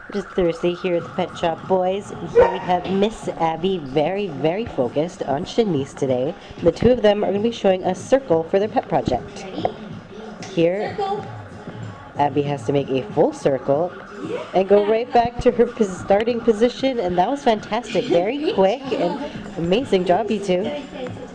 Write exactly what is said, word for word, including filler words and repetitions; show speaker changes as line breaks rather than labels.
Just Thursday here at the Pet Shop Boys. Here we have Miss Abby, very, very focused on Shanice today. The two of them are going to be showing a circle for their pet project. Here, Abby has to make a full circle and go right back to her pos starting position, and that was fantastic. Very quick and amazing job, you two.